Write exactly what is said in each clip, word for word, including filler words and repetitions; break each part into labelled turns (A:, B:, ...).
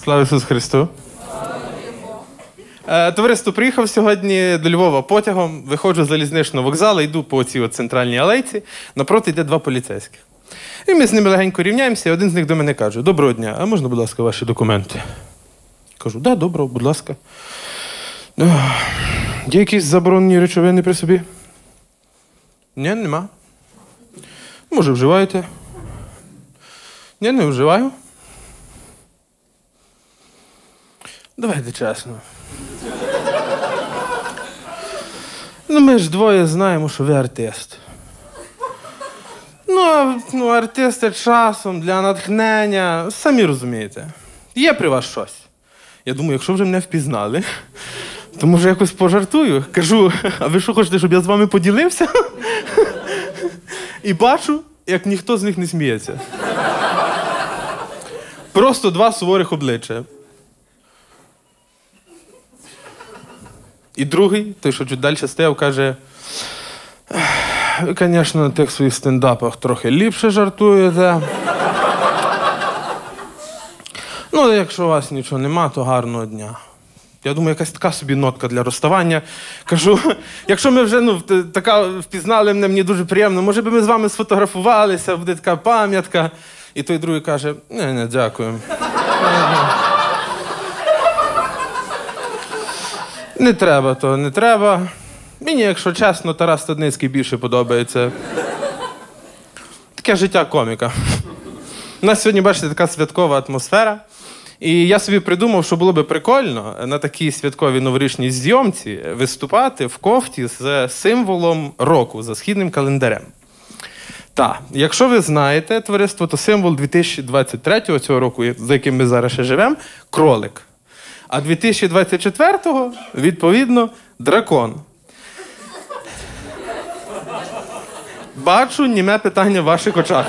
A: Слава Ісусу Христу! Е, товариство, приїхав сьогодні до Львова потягом, виходжу з залізничного вокзалу, йду по цій от центральній алейці, напроти йде два поліцейських. І ми з ними легенько рівняємося, і один з них до мене каже: «Доброго дня, а можна, будь ласка, ваші документи?» Кажу: «Да, доброго, будь ласка». «Є якісь заборонені речовини при собі?» «Ні, нема». «Може, вживаєте?» «Ні, не вживаю». Давайте чесно. Ну, ми ж двоє знаємо, що ви артист. Ну, а ну, артисти часом для натхнення, самі розумієте. Є при вас щось. Я думаю, якщо вже мене впізнали, то може якось пожартую. Кажу: «А ви що хочете, щоб я з вами поділився?» І бачу, як ніхто з них не сміється. Просто два суворих обличчя. І другий, той, що чуть далі стояв, каже: «Ви, звісно, на тих своїх стендапах трохи ліпше жартуєте. Ну, якщо у вас нічого нема, то гарного дня». Я думаю, якась така собі нотка для розставання. Кажу: «Якщо ми вже ну, така впізнали мене, мені дуже приємно, може би ми з вами сфотографувалися, буде така пам'ятка». І той другий каже: «Ні, ні, дякую». Не треба то, не треба. Мені, якщо чесно, Тарас Стадницький більше подобається. Таке життя коміка. У нас сьогодні, бачите, така святкова атмосфера. І я собі придумав, що було би прикольно на такій святковій новорічній зйомці виступати в кофті з символом року, за східним календарем. Так, якщо ви знаєте, товариство, то символ дві тисячі двадцять третього, цього року, за яким ми зараз ще живемо, кролик. А дві тисячі двадцять четвертого, відповідно, дракон. Бачу німе питання в ваших очах.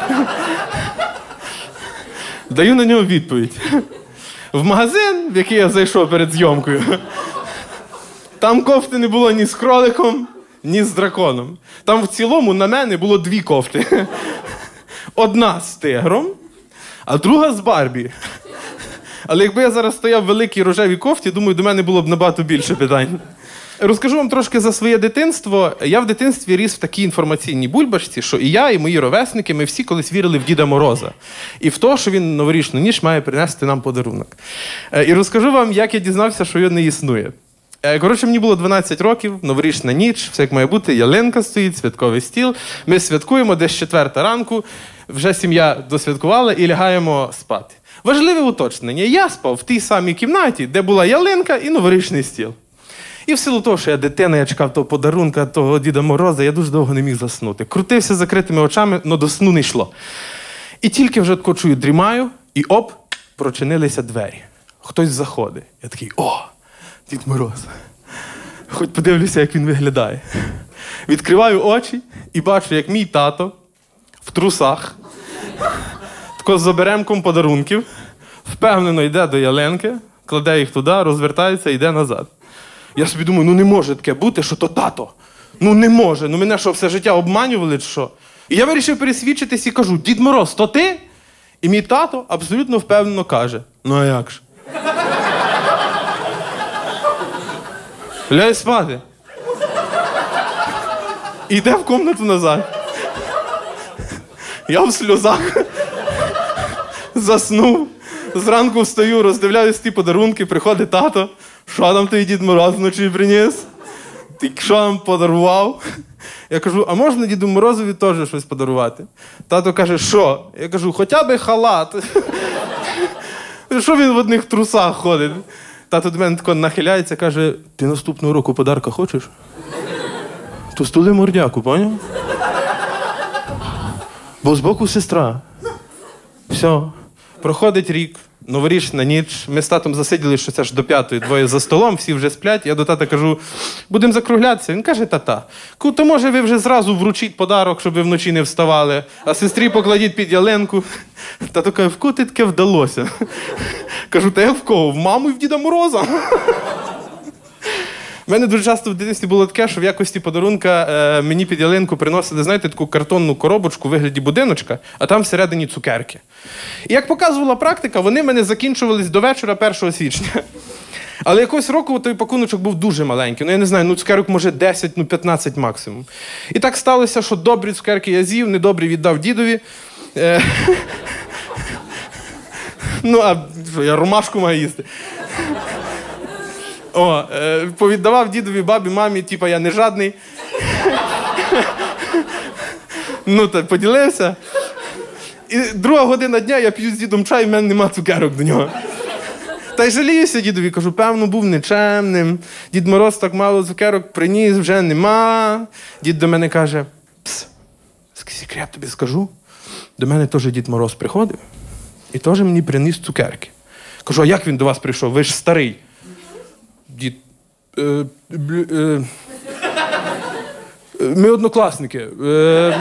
A: Даю на нього відповідь. В магазин, в який я зайшов перед зйомкою, там кофти не було ні з кроликом, ні з драконом. Там в цілому на мене було дві кофти. Одна з тигром, а друга з Барбі. Але якби я зараз стояв в великій рожевій кофті, думаю, до мене було б набагато більше питань. Розкажу вам трошки за своє дитинство. Я в дитинстві ріс в такій інформаційній бульбашці, що і я, і мої ровесники, ми всі колись вірили в Діда Мороза. І в те, що він новорічну ніч має принести нам подарунок. І розкажу вам, як я дізнався, що його не існує. Коротше, мені було дванадцять років, новорічна ніч, все як має бути, ялинка стоїть, святковий стіл. Ми святкуємо, десь четверта ранку, вже сім'я досвяткувала і лягаємо спати. Важливе уточнення. Я спав в тій самій кімнаті, де була ялинка і новорічний стіл. І в силу того, що я дитина, я чекав того подарунка, того Діда Мороза, я дуже довго не міг заснути. Крутився з закритими очами, але до сну не йшло. І тільки вже тако чую, дрімаю, і оп, прочинилися двері. Хтось заходить. Я такий: «О, Дід Мороз». Хоч подивлюся, як він виглядає. Відкриваю очі і бачу, як мій тато в трусах, тако з оберемком подарунків, впевнено йде до ялинки, кладе їх туди, розвертається і йде назад. Я собі думаю, ну не може таке бути, що то тато. Ну не може, ну мене що, все життя обманювали чи що? І я вирішив пересвідчитись і кажу: «Дід Мороз, то ти?» І мій тато абсолютно впевнено каже: «Ну а як ж?» Ляй спати. І йде в кімнату назад. Я в сльозах заснув. Зранку встаю, роздивляюсь ті подарунки, приходить тато: «Що там той Дід Мороз вночі приніс? Ти що нам подарував?» Я кажу: «А можна Діду Морозові теж щось подарувати?» Тато каже: «Що?» Я кажу: «Хоча б халат». Що він в одних трусах ходить? Тато до мене тако нахиляється, каже: «Ти наступного року подарка хочеш? То стули мордяку, поняв? Бо збоку сестра». Все. Проходить рік, новорічна ніч. Ми з татом засиділи, що це ж до п'ятої, двоє за столом, всі вже сплять. Я до тата кажу: «Будемо закруглятися». Він каже: «Тата, то може ви вже зразу вручіть подарок, щоб ви вночі не вставали, а сестрі покладіть під ялинку». Тато каже: «В кого ти таке вдалося?» Кажу: «Та я в кого? В маму і в Діда Мороза». У мене дуже часто в дитинстві було таке, що в якості подарунка е, мені під ялинку приносили, знаєте, таку картонну коробочку у вигляді будиночка, а там всередині цукерки. І як показувала практика, вони в мене закінчувались до вечора першого січня. Але якогось року той пакуночок був дуже маленький. Ну, я не знаю, ну цукерок може десять, ну п'ятнадцять максимум. І так сталося, що добрі цукерки я з'їв, недобрі віддав дідові. Е, ну, а що, я ромашку маю їсти. О, е, повіддавав дідові, бабі, мамі, типа я не жадний. Ну, так, поділився. І друга година дня я п'ю з дідом чай, і в мене нема цукерок до нього. Та й жаліюся дідові, кажу, певно, був нечемним. Дід Мороз так мало цукерок приніс, вже нема. Дід до мене каже, пс, секрет тобі скажу. До мене теж Дід Мороз приходив і теж мені приніс цукерки. Кажу, а як він до вас прийшов? Ви ж старий. Дід, е, б, е, ми однокласники. Е,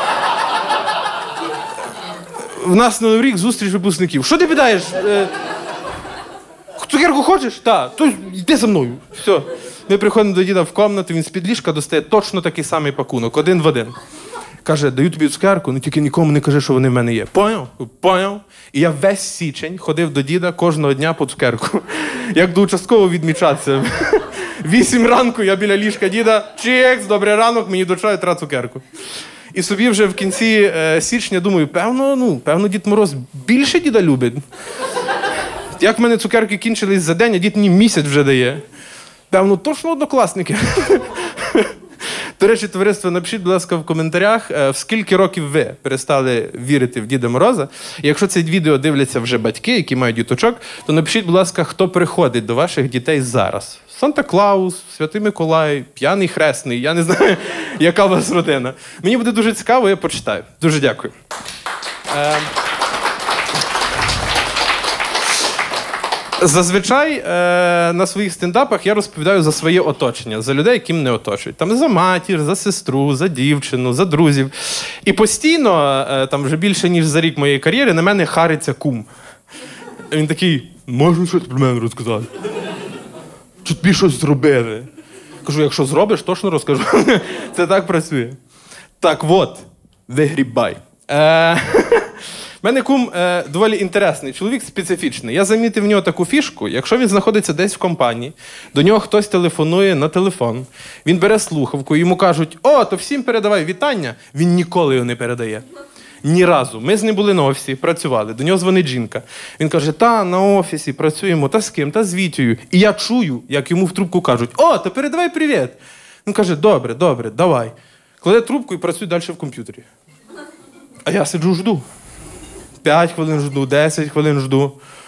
A: в нас на Новий рік зустріч випускників. Що ти питаєш? Е, цукерку хочеш? Так. То йди за мною. Все. Ми приходимо до діда в кімнату, він з-під ліжка достає точно такий самий пакунок, один в один. Каже, даю тобі цукерку, ну тільки нікому не кажи, що вони в мене є. Поняв? Поняв? І я весь січень ходив до діда кожного дня по цукерку. Як до участкового відмічатися. Вісім ранку я біля ліжка діда, чекс, добрий ранок, мені до чаю треба цукерку. І собі вже в кінці е, січня думаю, певно, ну, певно, Дід Мороз більше діда любить. Як в мене цукерки кінчились за день, а дід мені місяць вже дає. Певно, точно однокласники. До речі, товариство, напишіть, будь ласка, в коментарях, в скільки років ви перестали вірити в Діда Мороза. І якщо це відео дивляться вже батьки, які мають діточок, то напишіть, будь ласка, хто приходить до ваших дітей зараз. Санта-Клаус, Святий Миколай, П'яний Хресний, я не знаю, яка у вас родина. Мені буде дуже цікаво, я почитаю. Дуже дякую. Е... Зазвичай е, на своїх стендапах я розповідаю за своє оточення, за людей, які мене оточують. Там за матір, за сестру, за дівчину, за друзів. І постійно, е, там вже більше, ніж за рік моєї кар'єри, на мене хариться кум. Він такий, можна щось про мене розказати? Чи тобі щось зробили? Кажу, якщо зробиш, точно розкажу. Це так працює. Так от, вигрібай. Е, У мене кум е, доволі інтересний, чоловік специфічний. Я замітив в нього таку фішку, якщо він знаходиться десь в компанії, до нього хтось телефонує на телефон, він бере слухавку, йому кажуть, о, то всім передавай вітання, він ніколи його не передає. Ні разу. Ми з ним були на офісі, працювали, до нього дзвонить жінка. Він каже, та, на офісі працюємо, та з ким, та з Вітєю. І я чую, як йому в трубку кажуть, о, то передавай привіт. Він каже, добре, добре, давай. Кладе трубку і працює далі в комп'ютері. А я сиджу, жду. П'ять хвилин жду, десять хвилин жду.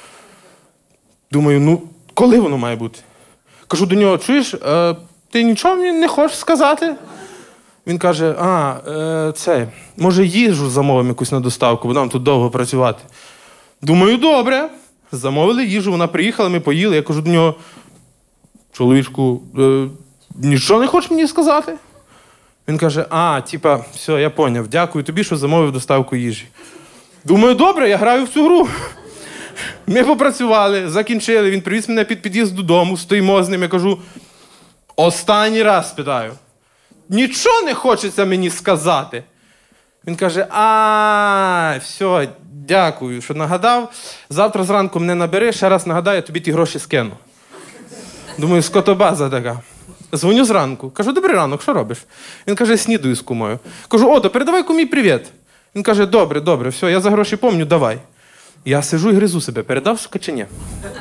A: Думаю, ну, коли воно має бути? Кажу до нього, чуєш, е, ти нічого мені не хочеш сказати? Він каже, а, е, це, може їжу замовимо якусь на доставку, бо нам тут довго працювати. Думаю, добре. Замовили їжу, вона приїхала, ми поїли. Я кажу до нього, чоловічку, е, нічого не хочеш мені сказати? Він каже, а, типа, все, я поняв, дякую тобі, що замовив доставку їжі. Думаю, добре, я граю в цю гру. Ми попрацювали, закінчили, він привіз мене під під'їзд додому, стоїмо з ним, я кажу, останній раз питаю, нічого не хочеться мені сказати? Він каже, а, все, дякую, що нагадав, завтра зранку мене набери, ще раз нагадаю, я тобі ті гроші скину. Думаю, скотобаза така. Дзвоню зранку, кажу, добрий ранок, що робиш? Він каже, снідаю з кумою. Кажу, о, то передавай кумі привіт. Він каже, добре, добре, все, я за гроші помню, давай. Я сижу і гризу себе, передав, сука, чи ні?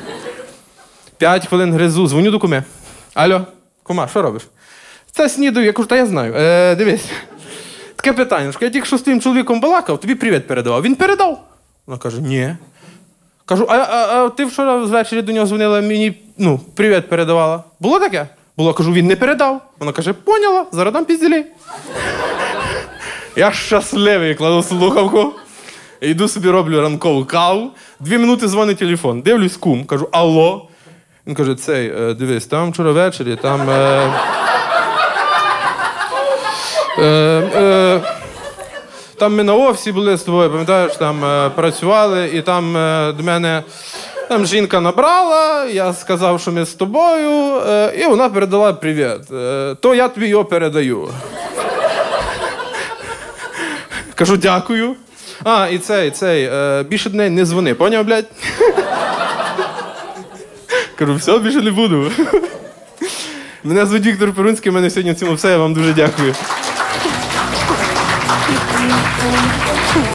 A: П'ять хвилин гризу, дзвоню до куми. Алло, кума, що робиш? Це снідаю, я кажу, та я знаю. Е, дивись, таке питання, я тільки що з твоїм чоловіком балакав, тобі привіт передавав. Він передав? Вона каже, ні. Кажу, а, а, а ти вчора ввечері до нього дзвонила, мені, ну, привіт передавала. Було таке? Було, кажу, він не передав. Вона каже, поняла, зараз дам пізділі. Я щасливий, кладу слухавку, йду собі роблю ранкову каву, дві минути дзвонить телефон, дивлюсь кум, кажу, алло. Він каже, цей, е, дивись, там вчора ввечері, там... Е, е, е, там ми на офісі були з тобою, пам'ятаєш, там е, працювали, і там е, до мене Там жінка набрала, я сказав, що ми з тобою, е, і вона передала привіт. Е, то я тобі його передаю. Кажу, дякую. А, і цей, цей, е, більше до неї не дзвони, поняв, блядь? Кажу, все, більше не буду. Мене звуть Віктор Перунський, в мене сьогодні в цьому все, я вам дуже дякую.